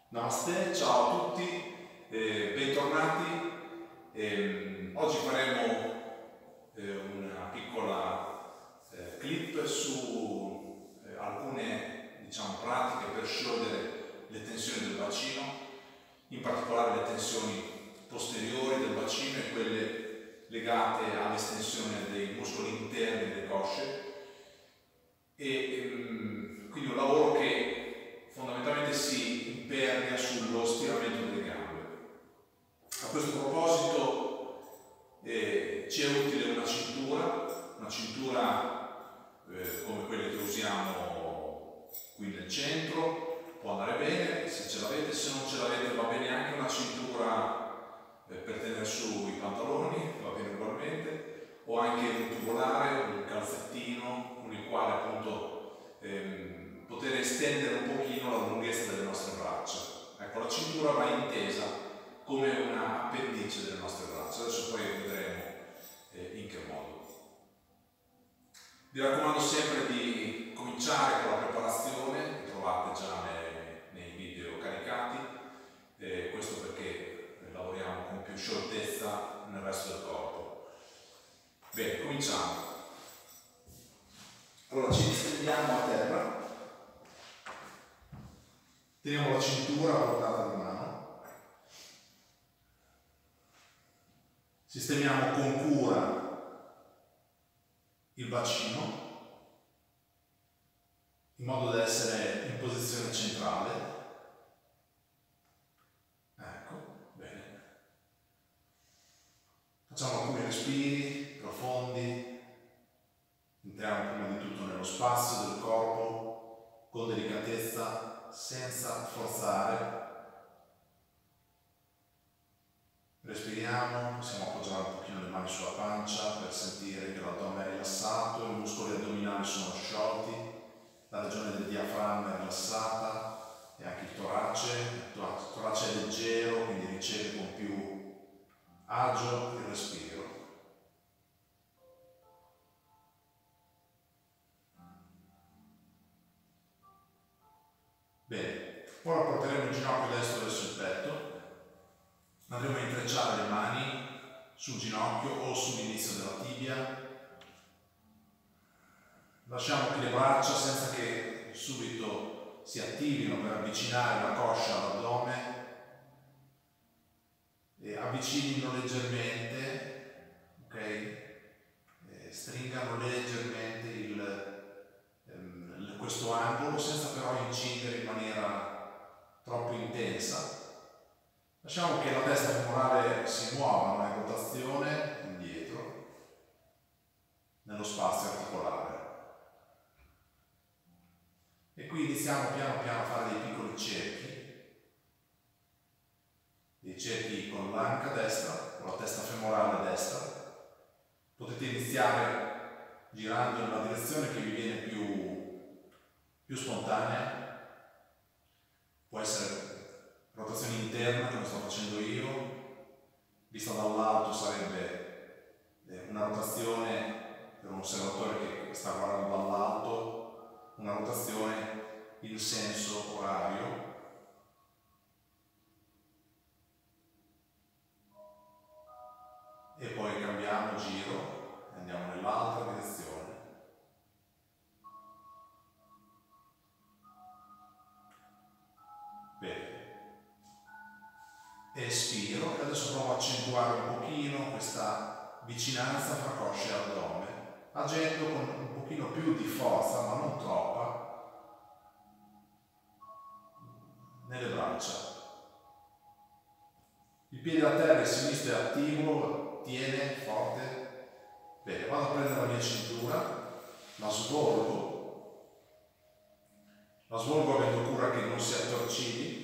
Namaste, ciao a tutti, bentornati. Oggi faremo una piccola clip su alcune pratiche per sciogliere le tensioni del bacino, in particolare le tensioni posteriori del bacino e quelle legate all'estensione dei muscoli interni delle cosce. Quindi un lavoro che fondamentalmente si impernia sullo stiramento delle gambe. A questo proposito ci è utile una cintura come quelle che usiamo qui nel centro, può andare bene se ce l'avete, se non ce l'avete va bene anche una cintura per tenere su i pantaloni, va bene ugualmente, o anche un tubolare, un calzettino con il quale appunto poter estendere un pochino la lunghezza delle nostre braccia. Ecco, la cintura va intesa come una appendice delle nostre braccia. Adesso poi vedremo in che modo. Vi raccomando sempre di cominciare con la preparazione, che trovate già nei video caricati, questo perché lavoriamo con più scioltezza nel resto del corpo. Bene, cominciamo. Allora ci distendiamo a terra, teniamo la cintura a portata di mano, sistemiamo con cura il bacino in modo da essere in posizione centrale. Ecco, bene. Facciamo alcuni respiri profondi. Entriamo prima di tutto nello spazio del corpo, con delicatezza, senza forzare. Respiriamo, possiamo appoggiare un pochino le mani sulla pancia per sentire che l'addome è rilassato, i muscoli addominali sono sciolti, la regione del diaframma è rilassata e anche il torace è leggero, quindi riceve con più agio il respiro. Bene, ora porteremo il ginocchio destro verso il petto, andremo a intrecciare le mani sul ginocchio o sull'inizio della tibia, lasciamo che le braccia, senza che subito si attivino per avvicinare la coscia all'addome, e avvicinino leggermente, ok? Stringano leggermente questo angolo senza però incidere in maniera troppo intensa. Lasciamo che la testa femorale si muova, non è rotazione, indietro, nello spazio articolare. E qui iniziamo piano piano a fare dei piccoli cerchi con l'anca destra, con la testa femorale destra. Potete iniziare girando in una direzione che vi viene più spontanea, può essere rotazione interna come sto facendo io, vista dall'alto sarebbe una rotazione per un osservatore che sta guardando dall'alto, una rotazione in senso orario. E poi cambiamo giro e andiamo nell'altra direzione. Espiro e adesso provo a accentuare un pochino questa vicinanza fra coscia e addome, agendo con un pochino più di forza, ma non troppa, nelle braccia. Il piede a terra, il sinistro è attivo, tiene forte. Bene, vado a prendere la mia cintura, la svolgo avendo cura che non si attorcigli.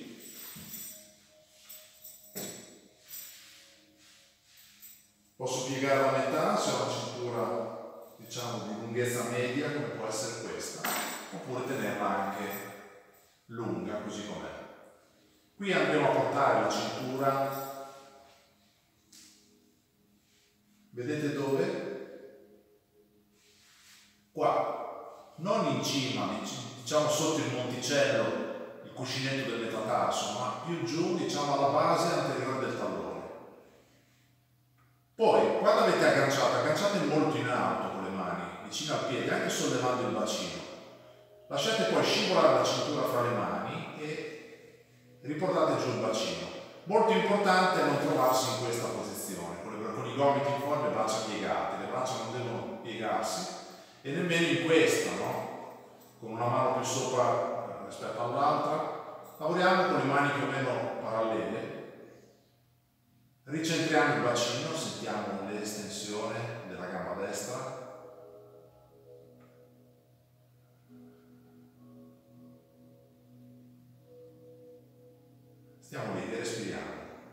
Posso piegare la metà se ho una cintura, di lunghezza media, come può essere questa, oppure tenerla anche lunga, così com'è. Qui andremo a portare la cintura, vedete dove? Qua, non in cima, diciamo sotto il monticello, il cuscinetto del metatarso, ma più giù, diciamo alla base anteriore del tallone. Poi, quando avete agganciate molto in alto con le mani, vicino al piede, anche sollevando il bacino. Lasciate poi scivolare la cintura fra le mani e riportate giù il bacino. Molto importante non trovarsi in questa posizione, con i gomiti in fuori, le braccia piegate. Le braccia non devono piegarsi e nemmeno in questa, no? Con una mano più sopra rispetto all'altra. Lavoriamo con le mani più o meno parallele. Ricentriamo il bacino, sentiamo l'estensione della gamba destra. Stiamo lì e respiriamo.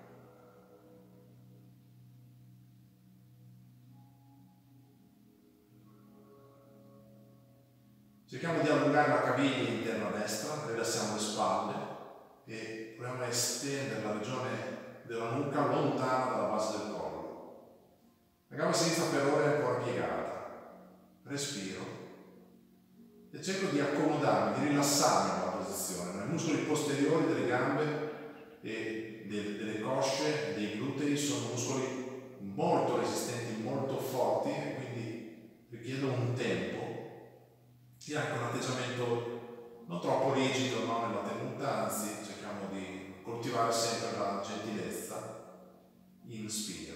Cerchiamo di allungare la caviglia interna destra, rilassiamo le spalle e proviamo a estendere la regione della nuca lontana dalla base del collo. La gamba sinistra per ora è ancora piegata. Respiro e cerco di accomodarmi, di rilassarmi nella posizione. I muscoli posteriori delle gambe e delle cosce e dei glutei sono muscoli molto resistenti, molto forti e quindi richiedono un tempo e anche un atteggiamento non troppo rigido, no, nella tenuta, anzi cerchiamo di coltivare sempre la gentilezza. Inspiro,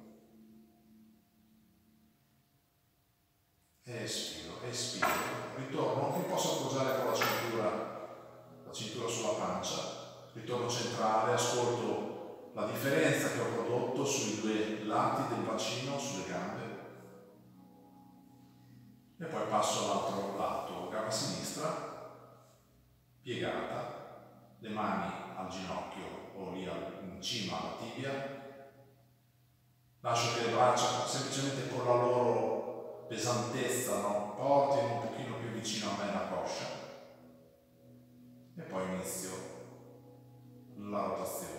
espiro, espiro, ritorno, mi posso appoggiare con la cintura sulla pancia. Ritorno centrale, ascolto la differenza che ho prodotto sui due lati del bacino, sulle gambe e poi passo all'altro lato, gamba sinistra piegata, le mani al ginocchio o lì in cima alla tibia, lascio che le braccia semplicemente con la loro pesantezza, no, portino un pochino più vicino a me la coscia e poi inizio la rotazione.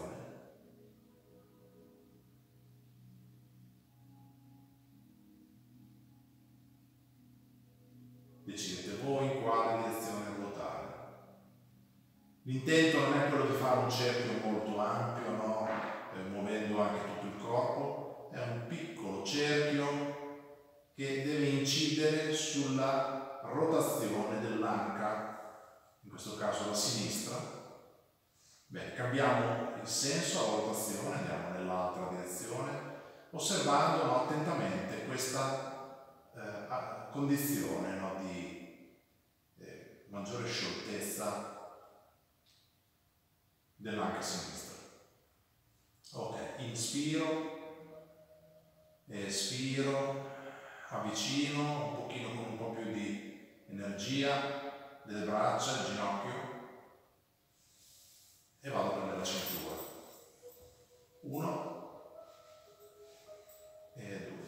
Decidete voi in quale direzione ruotare. L'intento non è quello di fare un cerchio molto ampio, no? Muovendo anche tutto il corpo, è un piccolo cerchio che deve incidere sulla rotazione dell'anca, in questo caso la sinistra. Bene, cambiamo il senso alla rotazione, andiamo nell'altra direzione, osservando, no, attentamente questa condizione, no, di maggiore scioltezza dell'anca sinistra. Ok, inspiro, espiro, avvicino un pochino con un po' più di energia delle braccia, il ginocchio e vado a prendere la cintura. 1 e 2.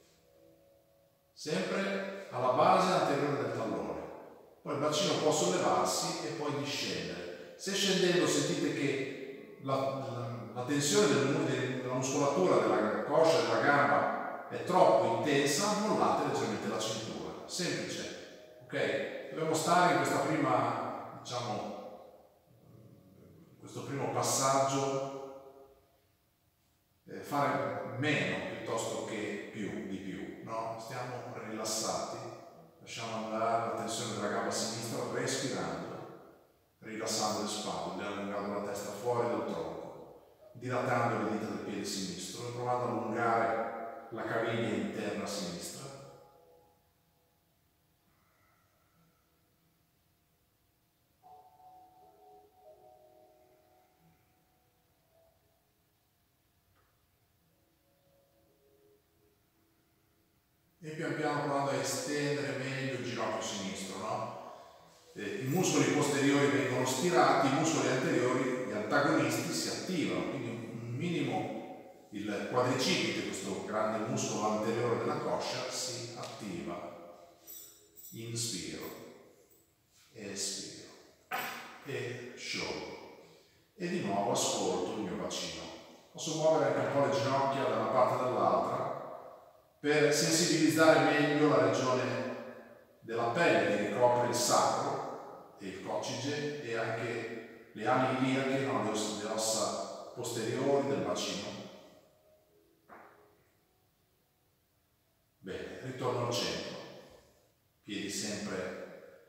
Sempre alla base anteriore del tallone. Poi il bacino può sollevarsi e poi discendere. Se scendendo sentite che la tensione della muscolatura della coscia e della gamba è troppo intensa, mollate leggermente la cintura. Semplice, ok? Dobbiamo stare in questa prima, diciamo, questo primo passaggio, fare meno piuttosto che di più, no? Stiamo rilassati, lasciamo andare la tensione della gamba sinistra, respirando, rilassando le spalle, allungando la testa fuori dal tronco, dilatando le dita del piede sinistro e provando ad allungare la caviglia interna sinistra. E pian piano provando a estendere meglio il ginocchio sinistro, no? I muscoli posteriori vengono stirati, i muscoli anteriori, gli antagonisti, si attivano, quindi un minimo il quadricipite, questo grande muscolo anteriore della coscia, si attiva. Inspiro, espiro e sciolgo. E di nuovo ascolto il mio bacino. Posso muovere anche un po' le ginocchia da una parte e dall'altra per sensibilizzare meglio la regione della pelle che ricopre il sacro e il coccige e anche le ali iliache, no, le ossa posteriori del bacino. Bene, ritorno al centro, piedi sempre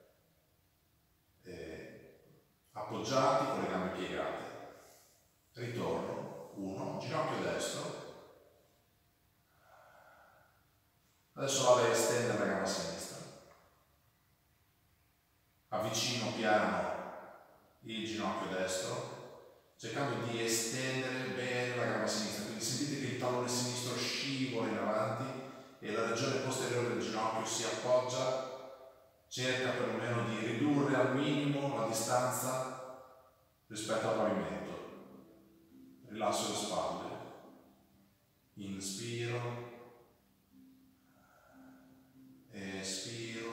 appoggiati con le gambe piegate. Ritorno, 1, ginocchio destro. Adesso vado a estendere la gamba sinistra. Avvicino piano il ginocchio destro, cercando di estendere bene la gamba sinistra. Quindi sentite che il tallone sinistro scivola in avanti e la regione posteriore del ginocchio si appoggia. Cerca perlomeno di ridurre al minimo la distanza rispetto al pavimento. Rilasso le spalle. Inspiro. Espiro,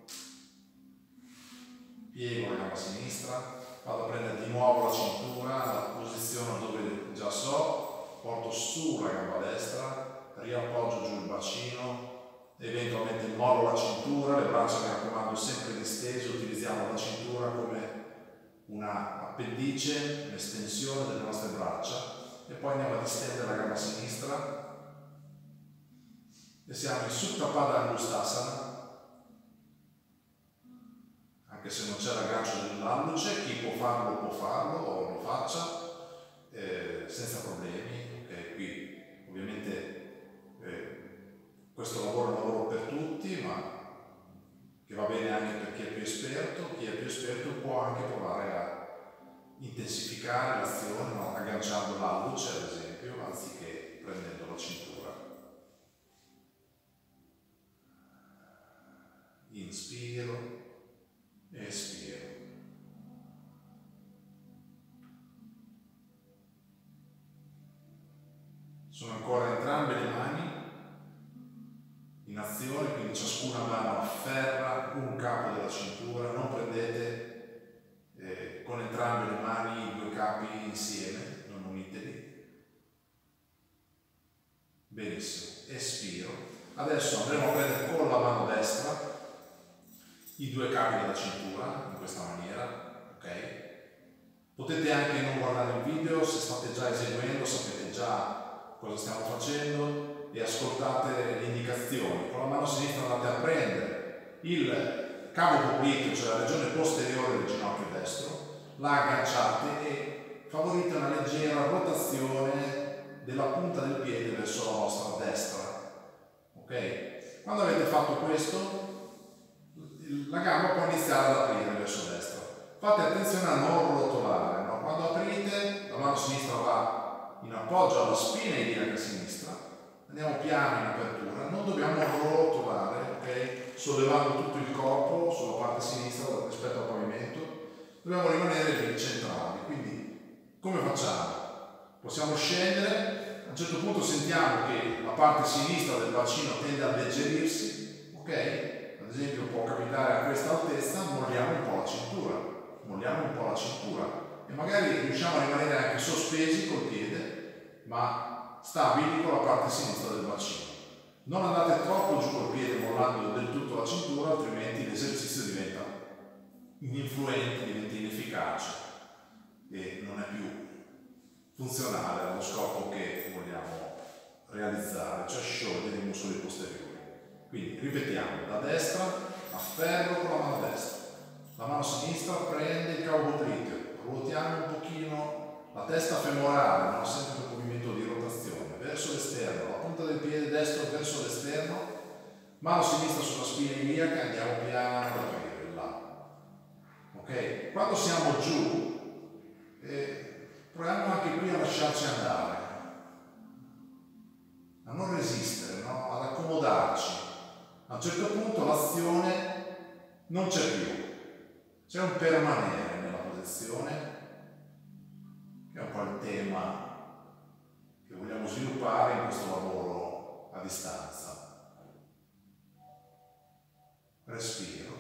piego la gamba sinistra, vado a prendere di nuovo la cintura, la posizione dove già so, porto su la gamba destra, riappoggio giù il bacino, eventualmente mollo la cintura, le braccia mi raccomando sempre distese, utilizziamo la cintura come una appendice, un'estensione delle nostre braccia e poi andiamo a distendere la gamba sinistra. E siamo in Supta Pada Angustasana, anche se non c'è l'aggancio dell'alluce, chi può farlo o lo faccia senza problemi. Okay? Qui ovviamente questo lavoro è un lavoro per tutti, ma che va bene anche per chi è più esperto. Chi è più esperto può anche provare a intensificare l'azione, no? Agganciando l'alluce ad esempio, anziché prendendo la cintura. Inspiro, espiro. Sono ancora entrambe le mani in azione, quindi ciascuna mano afferra un capo della cintura, non prendete con entrambe le mani i due capi insieme, non uniteli. Benissimo, espiro. Adesso andremo a prendere con la mano destra i due capi della cintura, in questa maniera, ok? Potete anche non guardare il video, se state già eseguendo sapete già cosa stiamo facendo e ascoltate le indicazioni. Con la mano sinistra andate a prendere il cavo popliteo, cioè la regione posteriore del ginocchio destro, la agganciate e favorite una leggera rotazione della punta del piede verso la vostra destra, ok? Quando avete fatto questo, la gamba può iniziare ad aprire verso destra. Fate attenzione a non rotolare, no? Quando aprite, la mano sinistra va in appoggio alla spina iliaca sinistra, andiamo piano in apertura, non dobbiamo rotolare, ok? Sollevando tutto il corpo sulla parte sinistra rispetto al pavimento, dobbiamo rimanere lì centrali. Quindi, come facciamo? Possiamo scendere, a un certo punto sentiamo che la parte sinistra del bacino tende a alleggerirsi, ok? Ad esempio può capitare a questa altezza, molliamo un po' la cintura e magari riusciamo a rimanere anche sospesi col piede, ma stabili con la parte sinistra del bacino. Non andate troppo giù col piede mollando del tutto la cintura, altrimenti l'esercizio diventa ininfluente, diventa inefficace e non è più funzionale allo scopo che vogliamo realizzare, cioè sciogliere i muscoli posteriori. Quindi ripetiamo, da destra afferro con la mano destra, la mano sinistra prende il cavo popliteo, ruotiamo un pochino la testa femorale, no? Sempre quel movimento di rotazione, verso l'esterno, la punta del piede destro verso l'esterno, mano sinistra sulla spina iliaca, andiamo piano ad aprire là. Ok? Quando siamo giù, proviamo anche qui a lasciarci andare, a non resistere, no? Ad accomodarci. A un certo punto l'azione non c'è più, c'è un permanere nella posizione, che è un po' il tema che vogliamo sviluppare in questo lavoro a distanza. Respiro.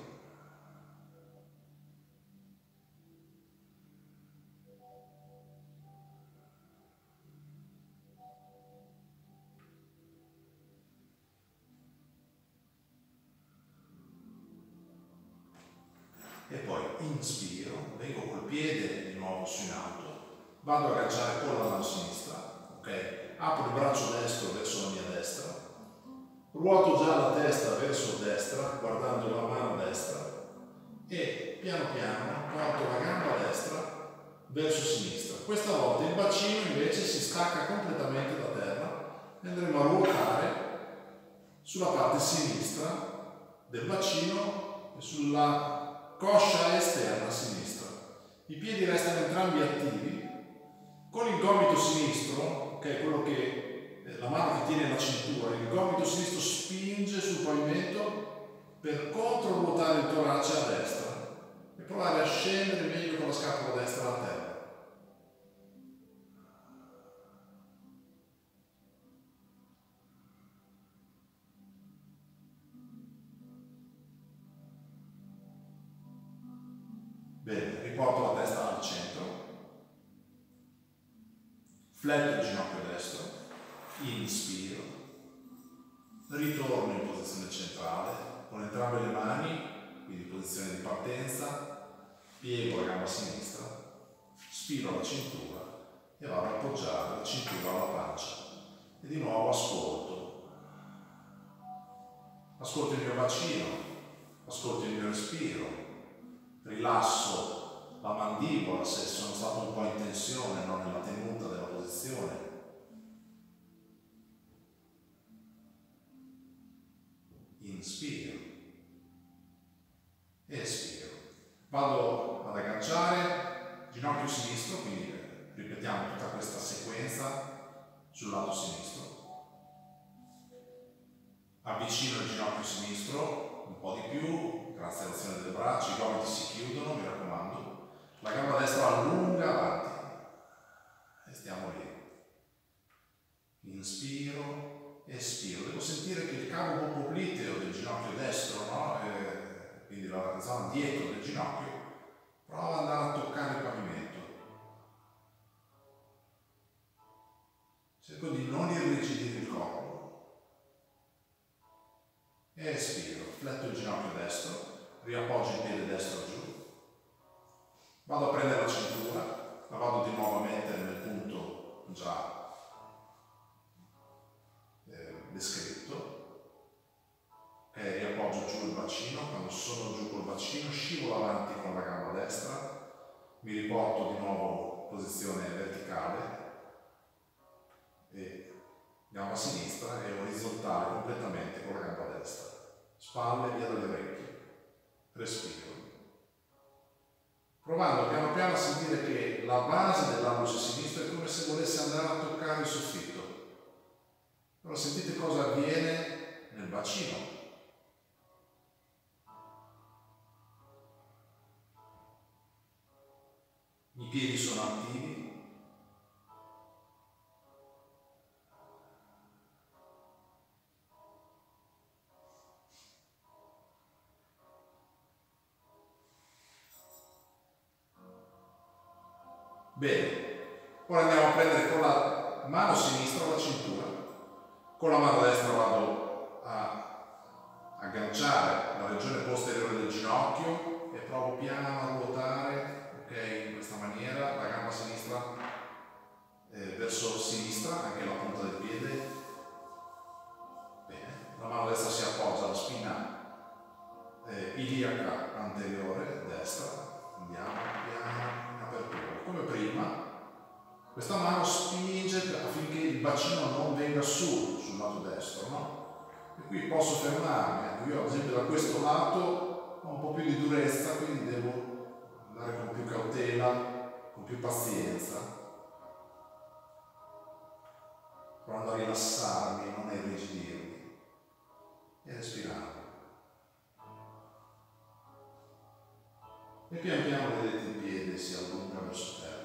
E poi inspiro, vengo col piede di nuovo mosso in alto, vado a agganciare con la mano sinistra, ok? Apro il braccio destro verso la mia destra, ruoto già la testa verso destra, guardando la mano destra, e piano piano porto la gamba destra verso sinistra. Questa volta il bacino invece si stacca completamente da terra e andremo a ruotare sulla parte sinistra del bacino e sulla coscia esterna sinistra. I piedi restano entrambi attivi, con il gomito sinistro, che è quello che la mano che tiene la cintura, il gomito sinistro spinge sul pavimento per controruotare il torace a destra e provare a scendere meglio con la scapola destra a terra. Bene, riporto la testa al centro, fletto il ginocchio destro, inspiro, ritorno in posizione centrale con entrambe le mani, quindi posizione di partenza, piego la gamba sinistra, spiro la cintura e vado ad appoggiare la cintura alla pancia e di nuovo ascolto il mio bacino, ascolto il mio respiro, rilasso la mandibola se sono stato un po' in tensione, non nella tenuta della posizione. Inspiro, espiro. Vado ad agganciare ginocchio sinistro, quindi ripetiamo tutta questa sequenza sul lato sinistro. Avvicino il ginocchio sinistro un po' di più, grazie all'azione del braccio, i gomiti si chiudono, mi raccomando. La gamba destra allunga avanti e stiamo lì. Inspiro, espiro. Devo sentire che il cavo popliteo del ginocchio destro, no? Quindi la zona dietro del ginocchio, prova ad andare a toccare il pavimento. Cerco di non irrigidire il corpo. Espiro, fletto il ginocchio destro, riappoggio il piede destro giù, vado a prendere la cintura, la vado di nuovo a mettere nel punto già descritto, e riappoggio giù il bacino. Quando sono giù col bacino scivolo avanti con la gamba destra, mi riporto di nuovo in posizione verticale e gamba sinistra e orizzontale completamente con la gamba destra, spalle via dalle orecchie, respiro, provando piano piano a sentire che la base dell'allus sinistro è come se volesse andare a toccare il soffitto. Allora sentite cosa avviene nel bacino. I piedi sono attivi. Bene, ora andiamo a prendere con la mano sinistra la cintura, con la mano destra vado a agganciare la regione posteriore del ginocchio e provo piano a ruotare, ok, in questa maniera, la gamba sinistra verso sinistra, anche la punta del piede. Bene, la mano destra si appoggia alla spina iliaca anteriore destra, andiamo piano in apertura. Come prima, questa mano spinge affinché il bacino non venga sul lato destro, no? E qui posso fermarmi. Io ad esempio da questo lato ho un po' più di durezza, quindi devo andare con più cautela, con più pazienza, provando a rilassarmi, non a irrigidirmi e respirare. E pian piano vedete il piede si allunga verso terra.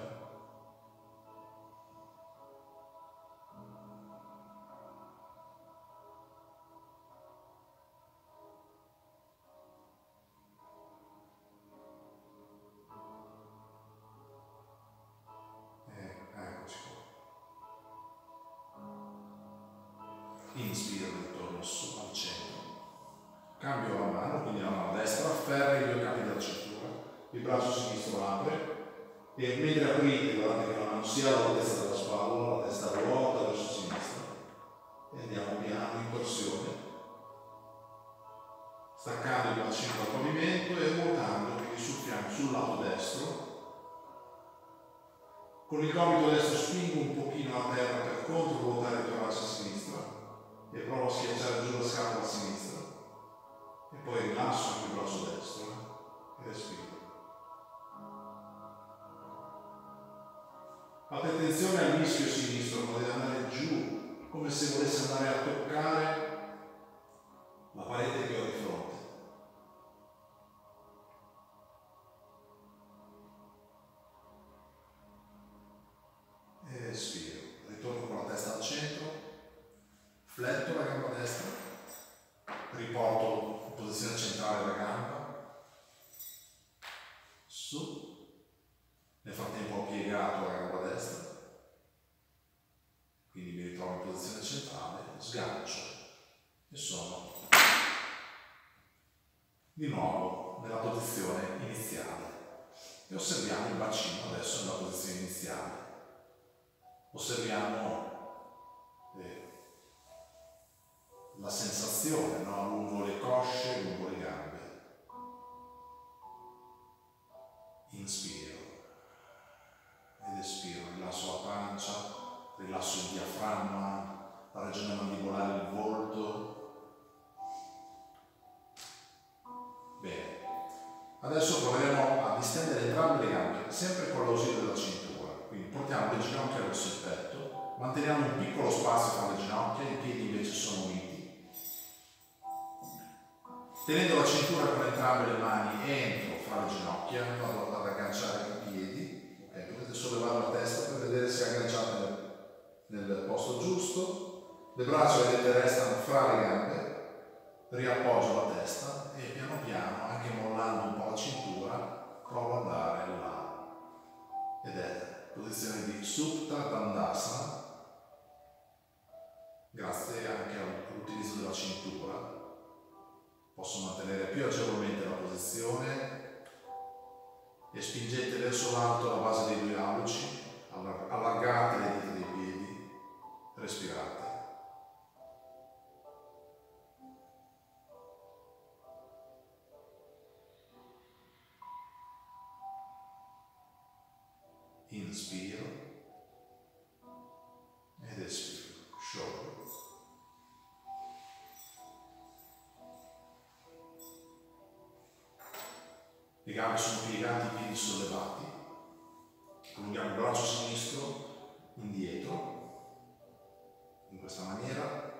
Eccoci qua. Inspiro, ritorno su al centro. Cambio la mano, quindi la mano destra afferra i due capi della cintura. Il braccio sinistro apre E mentre aprite, guardate che la mano sia all'altezza della spalla, la testa ruota verso sinistra e andiamo piano in torsione, staccando il bacino dal pavimento e ruotando, quindi sul fianco, sul lato destro. Con il gomito destro spingo un pochino la terra per controruotare il torace a sinistra e provo a schiacciare giù la scapola a sinistra e poi rilasso anche il braccio destro e respiro. Fate attenzione al mischio sinistro, potete andare giù come se volesse andare a toccare la parete che ho di fronte. E respiro, ritorno con la testa al centro, fletto la gamba destra, riporto in posizione centrale la gamba, su, nel frattempo ho piegato la gamba destra, quindi mi ritrovo in posizione centrale, sgancio e sono di nuovo nella posizione iniziale e osserviamo il bacino adesso nella posizione iniziale. Osserviamo la sensazione, no? Lungo le cosce, lungo le gambe. Inspiro ed espiro, rilasso la pancia, rilasso il diaframma, la regione mandibolare del volto. Bene, adesso proveremo a distendere entrambe le gambe, sempre con l'ausilio della cintura. Quindi portiamo le ginocchia verso il petto, manteniamo un piccolo spazio tra le ginocchia, i piedi invece sono uniti. Tenendo la cintura con entrambe le mani entro fra le ginocchia, vado ad agganciare i piedi, okay, potete sollevare la testa per vedere se agganciate nel posto giusto, le braccia vedete restano fra le gambe, riappoggio la testa e piano piano, anche mollando un po' la cintura, provo ad andare là. Ed è posizione di Supta Dandasana, grazie anche all'utilizzo della cintura. Posso mantenere più agevolmente la posizione e spingete verso l'alto la base dei due alluci, allargate le dita dei piedi, respirate. Inspiro ed espiro, sciolgo. Le gambe sono piegate, i piedi sollevati. Allunghiamo il braccio sinistro indietro, in questa maniera,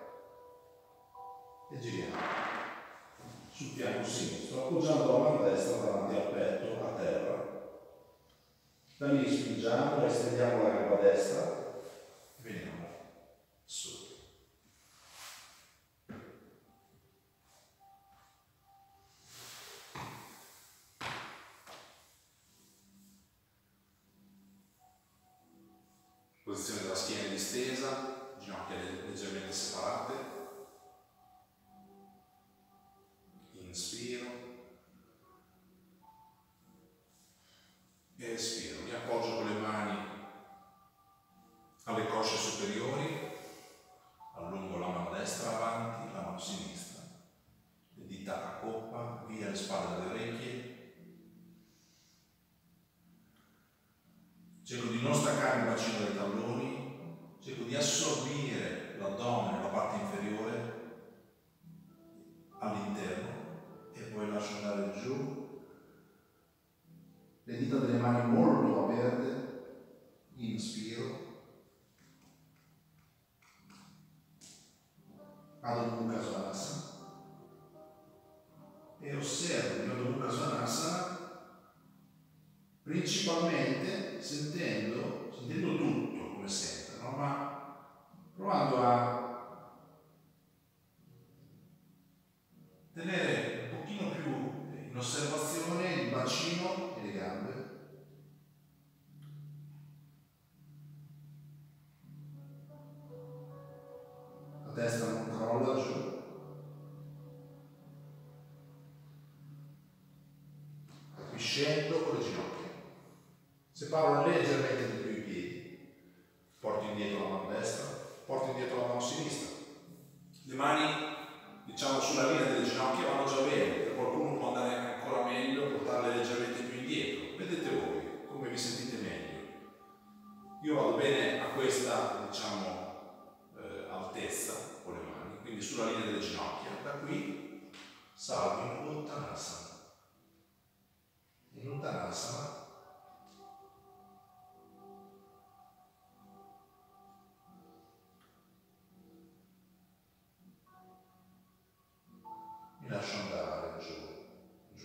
e giriamo sul fianco sinistro, appoggiando la mano destra davanti al petto, a terra. Da lì spingiamo, estendiamo la gamba destra e veniamo su. Posizione della schiena distesa, ginocchia leggermente separate. Inspiro e espiro. Mi appoggio con le mani alle cosce superiori, allungo la mano destra avanti, la mano sinistra, le dita a coppa, via le spalle dalle orecchie. Cerco di non staccare il bacino dai talloni, cerco di assorbire l'addome, la parte inferiore all'interno e poi lascio andare giù le dita delle mani molto aperte. Inspiro, Adho Mukha Svanasana e osservo il Adho Mukha Svanasana principalmente sentendo tutto come sempre, no? Ma provando a tenere un pochino più in osservazione il bacino e le gambe. La testa non crolla giù. Qui scendo con le ginocchia. Separo di più i piedi, porti indietro la mano destra, porti indietro la mano sinistra. Le mani, diciamo, sulla linea delle ginocchia vanno già bene, per qualcuno può andare ancora meglio, portarle leggermente più indietro. Vedete voi come vi sentite meglio. Io vado bene a questa, diciamo, altezza con le mani, quindi sulla linea delle ginocchia. Da qui salgo in Uttanasana. In Uttanasana mi lascio andare giù, giù.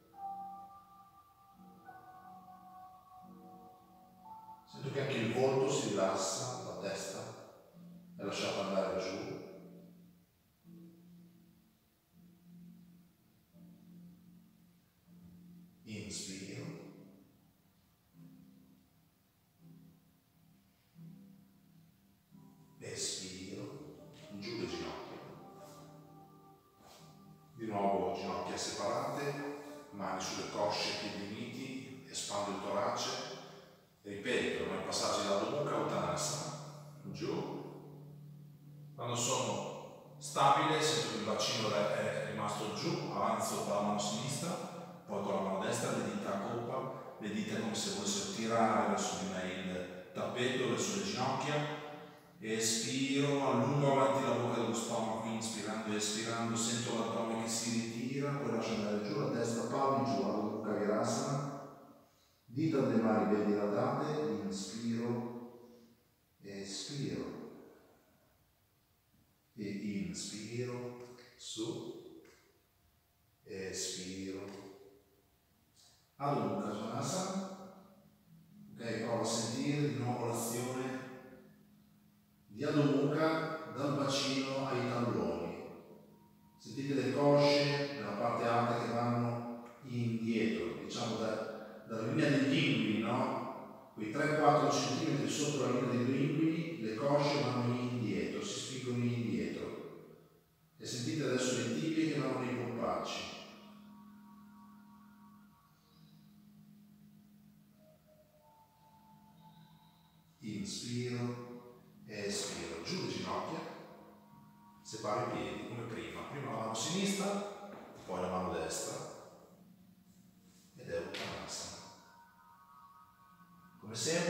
Sento che anche il volto si rilassa, la testa è lasciata andare giù. Inspiro. Espiro. Giù le ginocchia. Di nuovo ginocchia separate, mani sulle cosce, piedi uniti, espando il torace. Ripeto, nei passaggi da Adho Mukha Uttanasana. Giù. Quando sono stabile, sento che il bacino è rimasto giù, avanzo con la mano sinistra, poi con la mano destra le dita a coppa, le dita come se volessero tirare verso di me il tappeto, verso le ginocchia. Espiro, allungo avanti la bocca dello stomaco, inspirando e espirando, sento l'addome che si ritira, poi lascio andare giù la testa, palmi giù, Adho Mukha Virasana, dita delle mani ben dilatate, inspiro, espiro, e inspiro, su, espiro, Adho Mukha Svanasana. Ok, provo a sentire di nuovo l'azione di Adho Mukha dal bacino ai talloni. Sentite le cosce nella parte alta che vanno indietro, diciamo dalla linea degli inguini, no? Quei 3-4 cm sotto la linea dei due inguini, le cosce vanno indietro, si spingono indietro. E sentite adesso le tibie che vanno nei polpacci. Inspiro. Espiro, giù le ginocchia, separo i piedi come prima, prima la mano sinistra, poi la mano destra ed è Uttanasana. Come sempre